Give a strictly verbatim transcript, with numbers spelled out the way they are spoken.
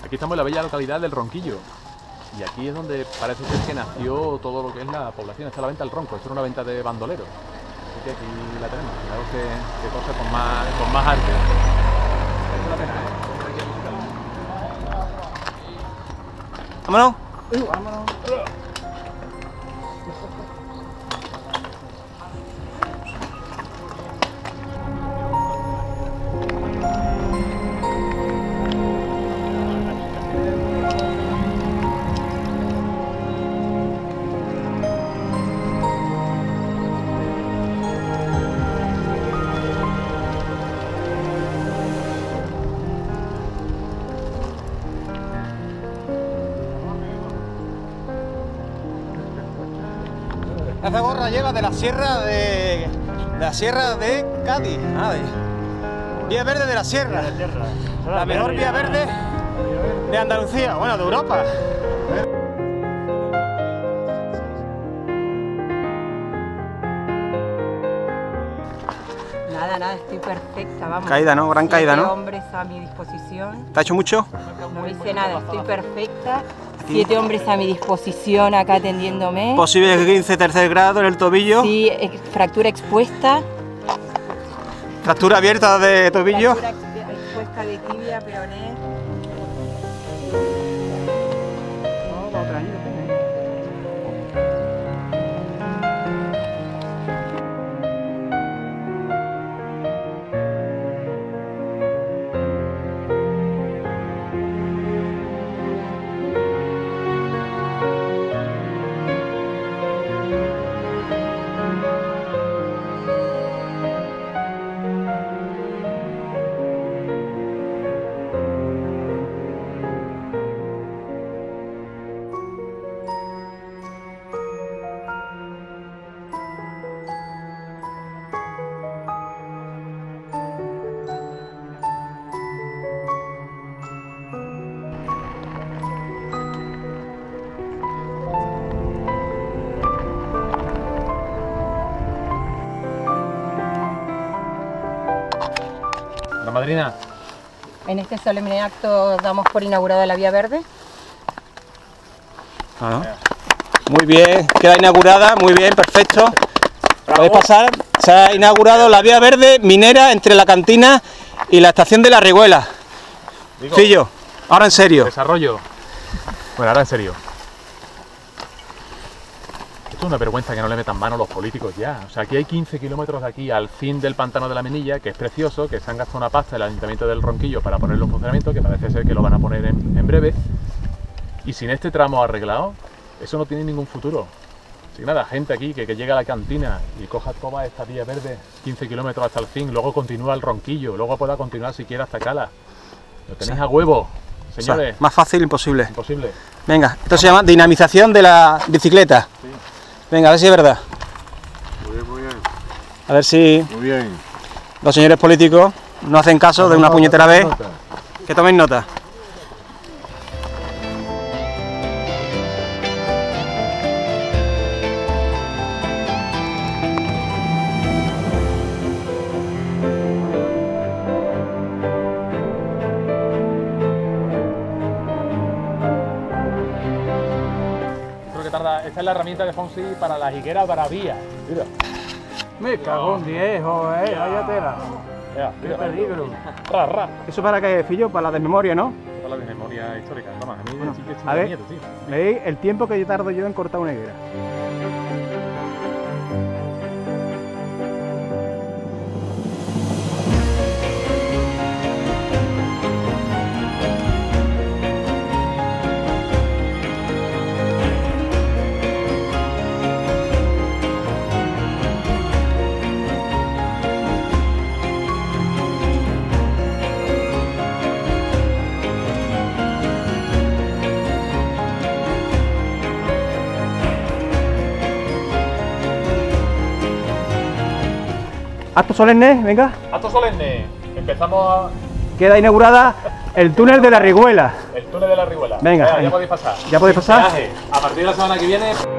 Aquí estamos en la bella localidad del Ronquillo. Y aquí es donde parece ser que nació todo lo que es la población. Esta es la venta del Ronco, esto era una venta de bandolero. Así que aquí la tenemos. Fijaros que, que cosa con más, con más arte. Merece la pena, ¿eh? Hay que visitarlo. Vámonos. Uh, vámonos. Esta gorra lleva de la sierra de, de la sierra de Cádiz, ah, de, vía verde de la sierra, la mejor vía verde de Andalucía, bueno, de Europa. Nada, nada, estoy perfecta, vamos. Caída, ¿no? Gran caída, Siete ¿no? hombres a mi disposición. ¿Te ha hecho mucho? No hice nada, estoy perfecta. Siete hombres a mi disposición acá atendiéndome. Posible quince tercer grado en el tobillo. Sí, ex- fractura expuesta. Fractura abierta de tobillo. Fractura ex- expuesta de tibia, peroné. La madrina. En este solemne acto damos por inaugurada la Vía Verde. Ah, muy bien, queda inaugurada, muy bien, perfecto. Podéis pasar, se ha inaugurado la vía verde minera entre la cantina y la estación de la Riguela. Digo, Fillo, ahora en serio. desarrollo. Bueno, ahora en serio. Esto es una vergüenza que no le metan mano a los políticos ya. O sea, aquí hay quince kilómetros de aquí al fin del pantano de la Menilla, que es precioso, que se han gastado una pasta el Ayuntamiento del Ronquillo para ponerlo en funcionamiento, que parece ser que lo van a poner en, en breve. Y sin este tramo arreglado, eso no tiene ningún futuro. Así que nada, gente aquí que, que llega a la cantina y coja toda esta vía verde, quince kilómetros hasta el fin, luego continúa al Ronquillo, luego pueda continuar siquiera hasta Cala. Lo tenéis a huevo, señores. O sea, más fácil imposible. Imposible. Venga, esto se llama dinamización de la bicicleta. Sí. Venga, a ver si es verdad. Muy bien, muy bien. A ver si Muy bien. los señores políticos no hacen caso de una puñetera vez. Que tomen nota. Creo que tarda. Esta es la herramienta de Fonsi para la higuera bravía. Mira. Me cago en diez, joder, vaya tela. Mira, Qué mira. peligro. Ra, ra. ¿Eso para qué, Fillo? Para la desmemoria, ¿no? Toda la memoria histórica. Vamos, a mí Bueno, sí que esto a me da ver. miedo, tío. ¿Veis el tiempo que yo tardo yo en cortar una higuera? Acto solemne, venga. Acto solemne. Empezamos a- Queda inaugurada el túnel de la Riguela. el túnel de la Riguela. Venga, ya venga. podéis pasar. ¿Ya podéis pasar? Viaje. A partir de la semana que viene.